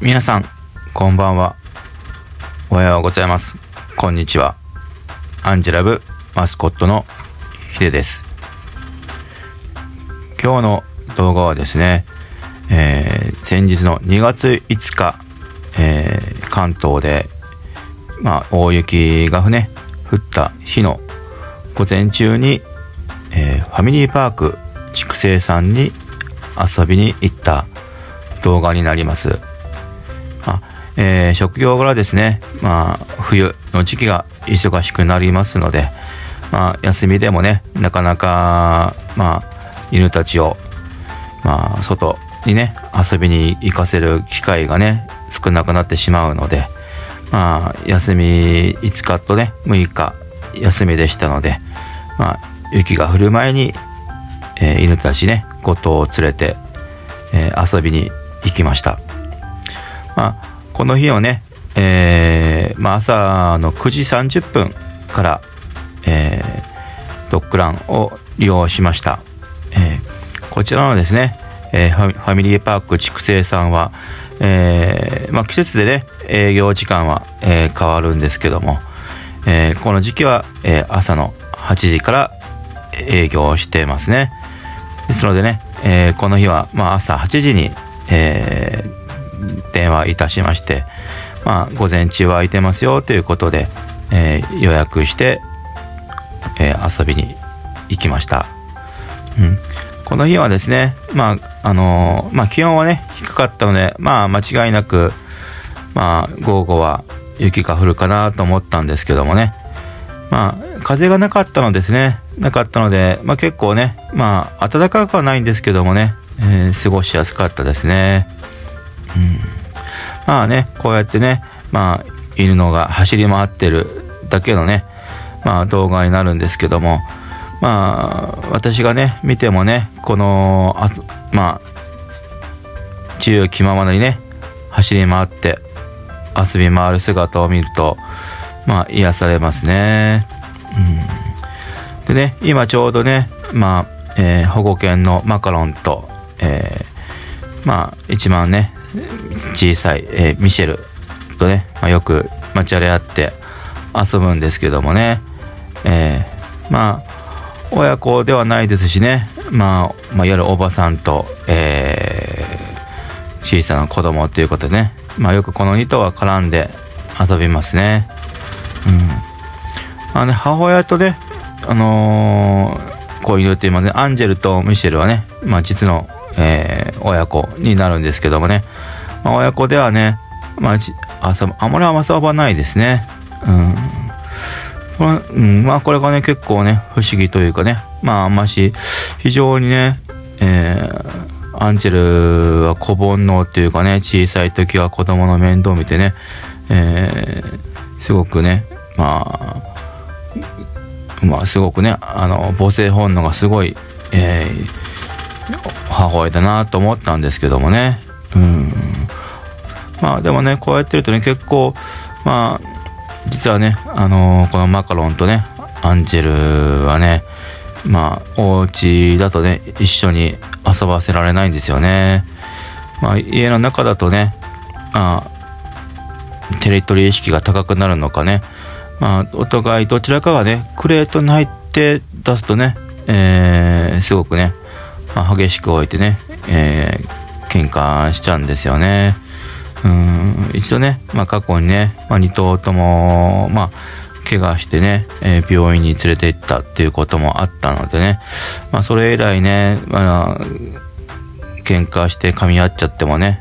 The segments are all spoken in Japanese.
皆さんこんばんは、おはようございます、こんにちは。アンジェラブマスコットのヒデです。今日の動画はですね、先日の2月5日、関東で、大雪がね降った日の午前中に、ファミリーパーク筑西さんに遊びに行った動画になります。職業柄ですね、冬の時期が忙しくなりますので、休みでもねなかなか、犬たちを、外にね遊びに行かせる機会がね少なくなってしまうので、休み5日とね6日休みでしたので、雪が降る前に、犬たちね5頭を連れて、遊びに行きました。この日をね、朝の9時30分から、ドッグランを利用しました。こちらのですね、ファミリーパーク筑西さんは、季節でね営業時間は、変わるんですけども、この時期は、朝の8時から営業してますね。ですのでね、この日は、朝8時に、電話いたしまして、午前中は空いてますよということで、予約して、遊びに行きました。この日はですね、気温はね低かったので、間違いなく、午後は雪が降るかなと思ったんですけどもね、風がなかったのですね、結構ね、暖かくはないんですけどもね、過ごしやすかったですね。こうやってね、犬のが走り回ってるだけのね、動画になるんですけども、私がね見てもね、この自由気ままにね走り回って遊び回る姿を見ると、癒されますね。でね、今ちょうどね、保護犬のマカロンと、一番ね小さい、ミシェルとね、よくじゃれ合って遊ぶんですけどもね、親子ではないですしね、いわゆるおばさんと、小さな子供ということでね、よくこの2頭は絡んで遊びますね。母親とね、こう犬って言いますね、アンジェルとミシェルはね、実の、親子になるんですけどもね、親子ではね、あまり遊ばないですね。これがね結構ね不思議というかね、非常にね、アンジェルは子煩悩というかね、小さい時は子供の面倒を見てね、すごくねすごくね母性本能がすごい、母親だなと思ったんですけどもね。でもねこうやってるとね結構実はねこのマカロンとねアンジェルはねお家だとね一緒に遊ばせられないんですよね。家の中だとねテリトリー意識が高くなるのかね、お互いどちらかがねクレートに入って出すとね、すごくね、激しく置いてね、喧嘩しちゃうんですよね。一度ね、過去にね、2頭とも怪我してね、病院に連れて行ったっていうこともあったのでね、それ以来ね、喧嘩して噛み合っちゃってもね、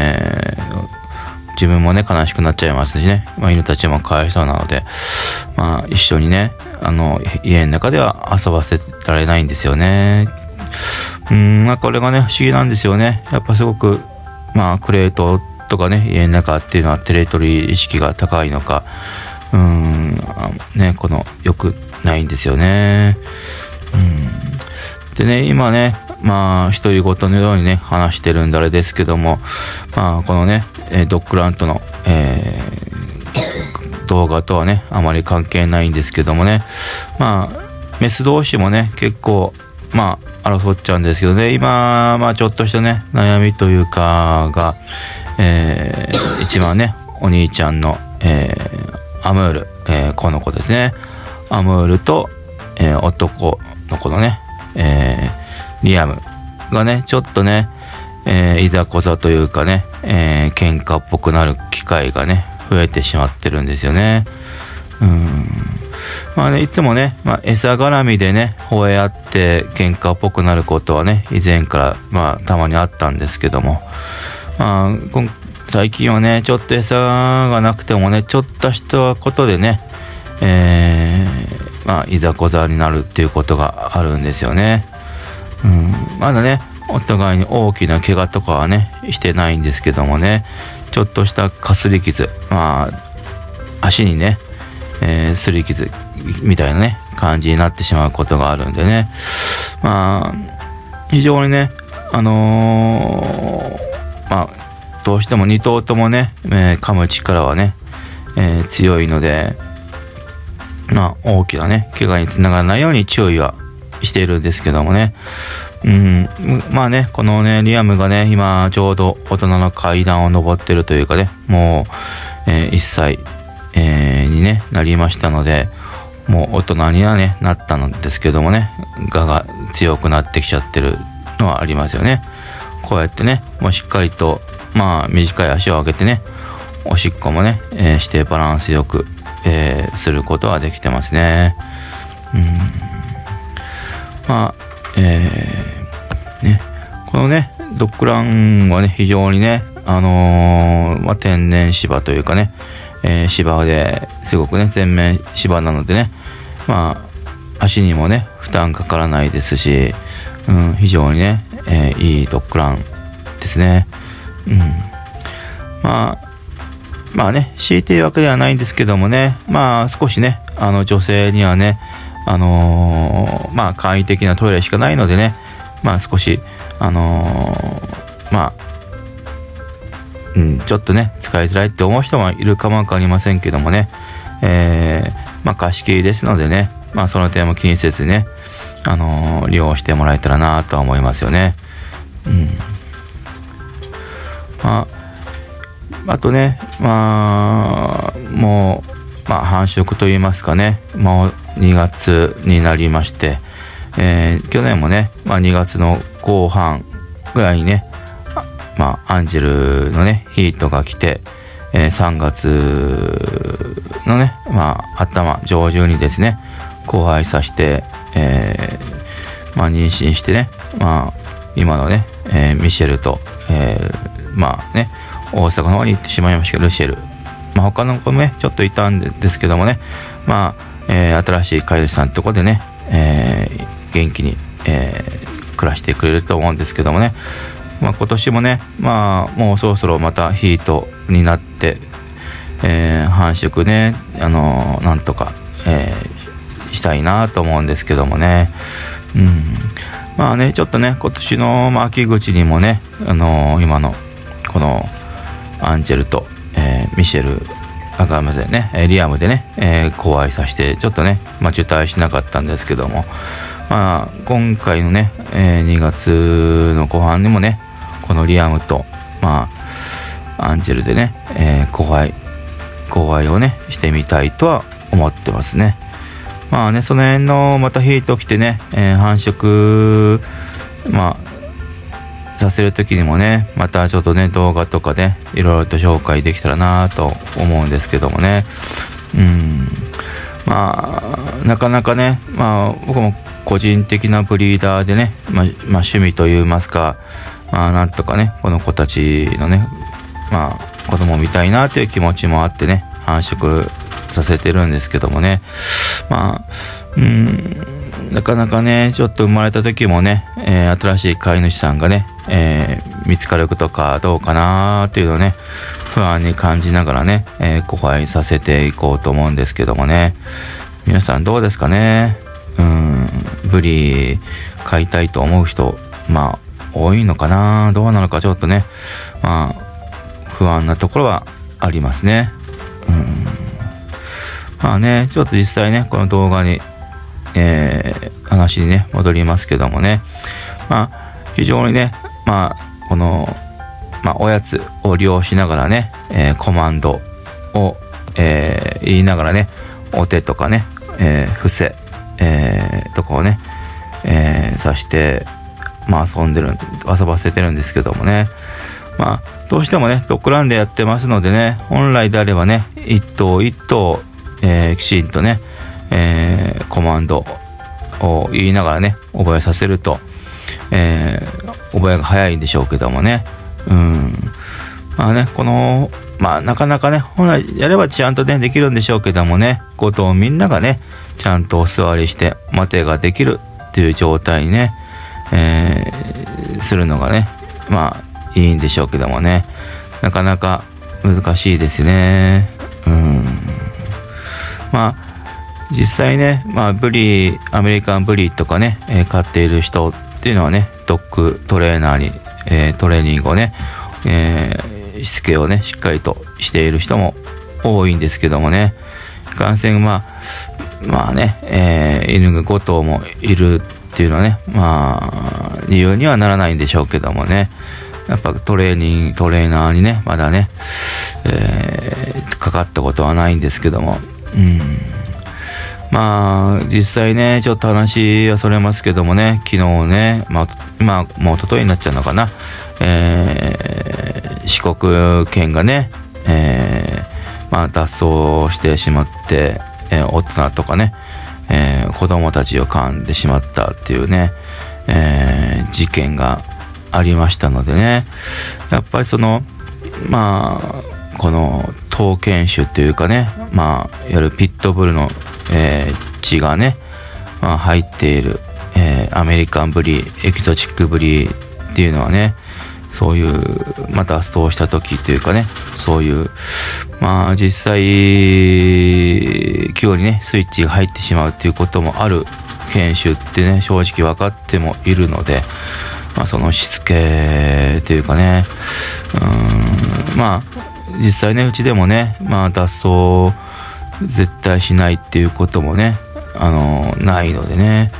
自分もね悲しくなっちゃいますしね、犬たちもかわいそうなので、一緒にね家の中では遊ばせられないんですよね。これがね不思議なんですよね。やっぱすごくクレートとかね家の中っていうのはテレトリー意識が高いのか、この良くないんですよね。でね今ね独り言のようにね話してるんであれですけども、このねドッグランとの、動画とはねあまり関係ないんですけどもね、メス同士もね結構争っちゃうんですけどね、今ちょっとしたね悩みというかが、 一番ねお兄ちゃんの、アムール、この子ですね。アムールと、男の子のね、リアムがねちょっとね、いざこざというかね、喧嘩っぽくなる機会がね増えてしまってるんですよね。まあね、いつもね、餌絡みでね吠え合って喧嘩っぽくなることはね以前からたまにあったんですけども、最近はねちょっと餌がなくてもねちょっとしたことでね、いざこざになるっていうことがあるんですよね。まだねお互いに大きな怪我とかはねしてないんですけどもね、ちょっとしたかすり傷、足にね、すり傷みたいなね感じになってしまうことがあるんでね、非常にねどうしても2頭ともね、噛む力はね、強いので、大きなね怪我につながらないように注意はしているんですけどもね、このねリアムがね今ちょうど大人の階段を上ってるというかね、もう、1歳、に、ね、なりましたので、もう大人にはねなったんですけどもね、我が強くなってきちゃってるのはありますよね。こうやってねもうしっかりと短い足を上げてねおしっこもね、してバランスよく、することはできてますね。このねドッグランはね非常にね天然芝というかね、芝ですごくね全面芝なのでね、足にもね負担かからないですし、非常にね、いいドッグランですね。強いていうわけではないんですけどもね、少しね女性にはね簡易的なトイレしかないのでね、少しちょっとね使いづらいって思う人もいるかもわかりませんけどもね、貸し切りですのでね、その点も気にせずね利用してもらえたらなとは思いますよね。あとねもう繁殖といいますかね、もう2月になりまして、去年もね、2月の後半ぐらいにねアンジェルのねヒートが来て、3月のね頭上旬にですね交配させて、妊娠してね今のね、ミシェルと、大阪の方に行ってしまいましたけど、ルシェル、他の子もねちょっといたんですけどもね、新しい飼い主さんのところでね、元気に、暮らしてくれると思うんですけどもね、今年もねもうそろそろまたヒートになって、繁殖ねなんとか、したいなと思うんですけどもね、ちょっとね今年の秋口にもね今のこのアンジェルと、ミシェルリアムでね、交配させてちょっとね受胎しなかったんですけども、今回のね、2月の後半にもねこのリアムとアンジェルでね、交配をねしてみたいとは思ってますね。その辺のまたヒート来てね、繁殖させる時にもねまたちょっとね動画とかでいろいろと紹介できたらなと思うんですけどもね、なかなかね僕も個人的なブリーダーでね、趣味といいますか、なんとかねこの子たちのね子供を見たいなという気持ちもあってね繁殖させてるんですけどもね、なかなかねちょっと生まれた時もね、新しい飼い主さんがね、見つかるとかどうかなっていうのをね不安に感じながらね、交配させていこうと思うんですけどもね、皆さんどうですかね。ブリ飼いたいと思う人多いのかな、どうなのかちょっとね不安なところはありますね。ちょっと実際ねこの動画に、話にね戻りますけどもね、非常にねこのおやつを利用しながらね、コマンドを、言いながらね、お手とかね、伏せ、とかをね、さして、遊ばせてるんですけどもね。どうしてもね、ドッグランでやってますのでね、本来であればね、一頭一頭、きちんとね、コマンドを言いながらね、覚えさせると、覚えが早いんでしょうけどもね。なかなかね、本来やればちゃんとね、できるんでしょうけどもね、ことをみんながね、ちゃんとお座りして待てができるっていう状態にね、するのがね、いいんでしょうけどもね、なかなか難しいですね。実際ね、アメリカンブリーとかね、飼っている人っていうのはね、ドッグトレーナーに、トレーニングをね、しつけをね、しっかりとしている人も多いんですけどもね、いかんせん犬が5頭もいるっていうのはね、理由にはならないんでしょうけどもね、やっぱトレーナーにね、まだね、かかったことはないんですけども、実際ね、ちょっと話はそれますけどもね、昨日ね、今もう一昨日になっちゃうのかな、四国県がね、脱走してしまって、大人とかね、子供たちを噛んでしまったっていうね、事件がありましたのでね、やっぱりこの闘犬種っていうかね、いわゆるピットブルの、血がね、入っている、アメリカンブリー、エキゾチックブリーっていうのはね、そういう、脱走した時っていうかね、そういう、実際、急にね、スイッチが入ってしまうっていうこともある犬種ってね、正直分かってもいるので、そのしつけっていうかね、実際ね、うちでもね、脱走絶対しないっていうこともね、ないのでね、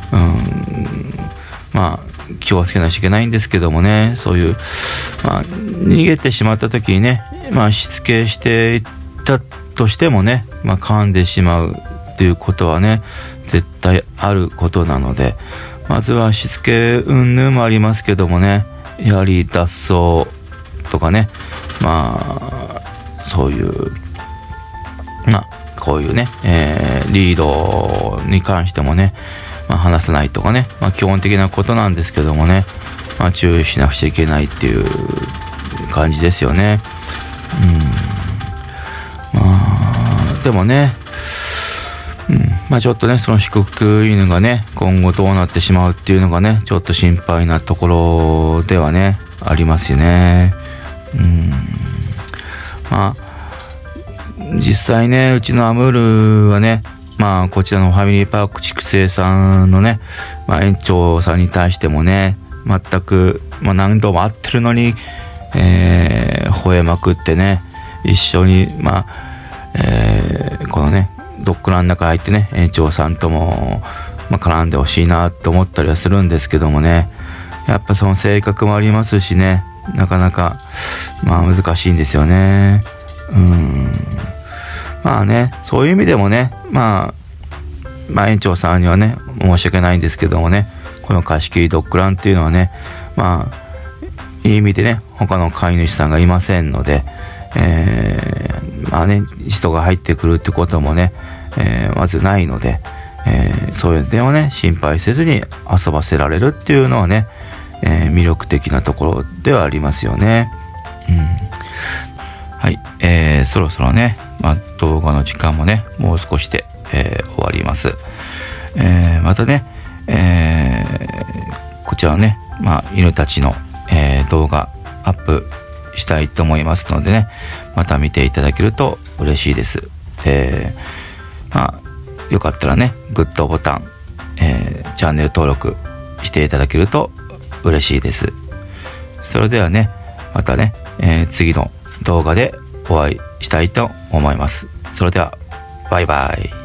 気をつけなきゃいけないんですけどもね、そういう、逃げてしまった時にね、しつけしていったとしてもね、噛んでしまうっていうことはね、絶対あることなので、まずはしつけ云々もありますけどもね、やはり脱走とかね、そういうこういうね、リードに関してもね、離さないとかね、基本的なことなんですけどもね、注意しなくちゃいけないっていう感じですよね。でもね、ちょっとね、その四国犬がね、今後どうなってしまうっていうのがね、ちょっと心配なところではね、ありますよね。実際ね、うちのアムールはね、こちらのファミリーパーク畜生さんのね、園長さんに対してもね、全く、何度も会ってるのに、吠えまくってね、一緒に、このね、ドッグランの中入ってね、園長さんとも、絡んでほしいなと思ったりはするんですけどもね、やっぱその性格もありますしね、なかなか、難しいんですよね。そういう意味でもね、園長さんにはね、申し訳ないんですけどもね、この貸し切りドッグランっていうのはね、いい意味でね、他の飼い主さんがいませんので、人が入ってくるってこともね、まずないので、そういう点をね、心配せずに遊ばせられるっていうのはね、魅力的なところではありますよね。はい、そろそろね、動画の時間もね、もう少しで、終わります。またね、こちらのね、犬たちの、動画アップしたいと思いますのでね、また見ていただけると嬉しいです。よかったらね、グッドボタン、チャンネル登録していただけると嬉しいです。それではね、またね、次の動画でお会いしたいと思います。それでは、バイバイ。